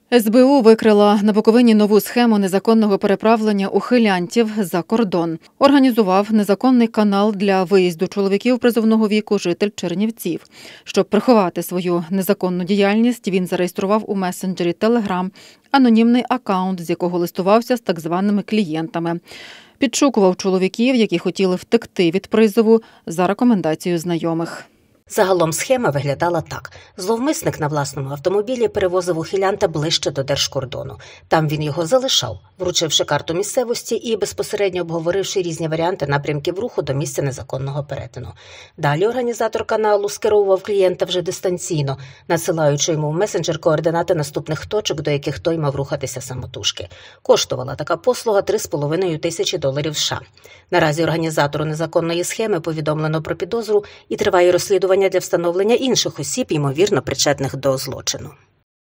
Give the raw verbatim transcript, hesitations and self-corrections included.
ес бе у викрила на Буковині нову схему незаконного переправлення ухилянтів за кордон. Організував незаконний канал для виїзду чоловіків призовного віку житель Чернівців. Щоб приховати свою незаконну діяльність, він зареєстрував у месенджері Telegram анонімний акаунт, з якого листувався з так званими клієнтами. Підшукував чоловіків, які хотіли втекти від призову за рекомендацією знайомих. Загалом схема виглядала так. Зловмисник на власному автомобілі перевозив ухилянта ближче до держкордону. Там він його залишав, вручивши карту місцевості і безпосередньо обговоривши різні варіанти напрямків руху до місця незаконного перетину. Далі організатор каналу скеровував клієнта вже дистанційно, надсилаючи йому в месенджер координати наступних точок, до яких той мав рухатися самотужки. Коштувала така послуга три з половиною тисячі доларів США. Наразі організатору незаконної схеми повідомлено про підозру і триває розслідування для встановлення інших осіб, ймовірно, причетних до злочину.